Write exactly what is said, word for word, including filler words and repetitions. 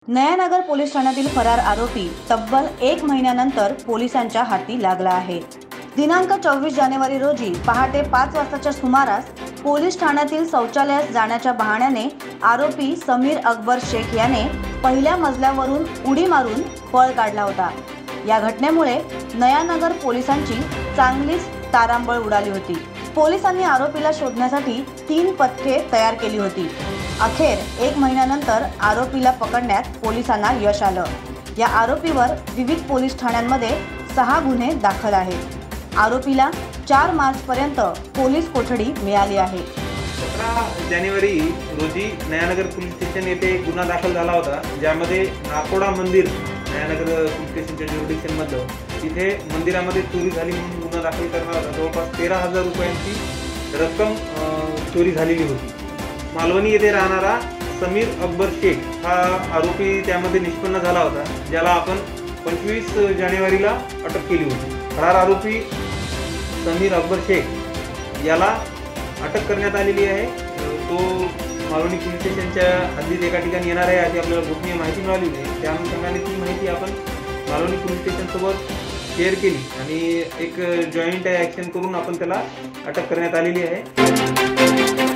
Nayanagar police ठाण्यातील फरार आरोपी तब्बल एक महिन्यानंतर पोलिसांच्या हाती लागला आहे। दिनांक चोवीस जानेवारी रोजी पहाटे पाच वाजताच्या सुमारास पोलीस ठाण्यातील शौचालयास जाण्याच्या बहाण्याने आरोपी समीर अकबर शेख याने पहिल्या मजल्यावरून उडी मारून पळ काढला होता। या घटनेमुळे नयानगर पोलिसांची चांगलीच तारांबळ उडाली होती। पोलिसांनी आरोपीला शोधण्यासाठी तीन पथके तयार केली होती। अखेर एक महिन्यानंतर आरोपीला पकडण्यात पोलिसांना यश आलं। या आरोपीवर विविध पोलीस ठाण्यांमध्ये सहा गुन्हे दाखल आहेत। आरोपीला चार मार्च पर्यंत पोलीस कोठडी मिळाली आहे। सतरा जानेवारी रोजी नयानगर पोलीस स्टेशन येथे गुन्हा दाखल झाला होता, ज्यामध्ये नाकोडा मंदिर नयानगर पोलीस स्टेशनच्या ज्युरिडिक्शन मधलं तिथे मंदिरामध्ये चोरी झाली म्हणून गुन्हा दाखल करण्यात होता। जवळपास तेरा हजार रुपयांची रक्कम चोरी झालेली होती। मालवणी येथे राहणारा समीर अकबर शेख हा आरोपी त्यामध्ये निष्पन्न झाला होता, ज्याला आपण पंचवीस जानेवारीला अटक केली होती। फरार आरोपी समीर अकबर शेख याला अटक करण्यात आलेली आहे। तो मालवणी पोलीस स्टेशनच्या हद्दीत एका ठिकाणी येणार आहे अशी आपल्याला गोपनीय माहिती मिळाली आहे। त्या अनुषंगाने ती माहिती आपण मालवणी पोलीस स्टेशनसोबत शेअर केली आणि एक जॉईंट ॲक्शन करून आपण त्याला अटक करण्यात आलेली आहे।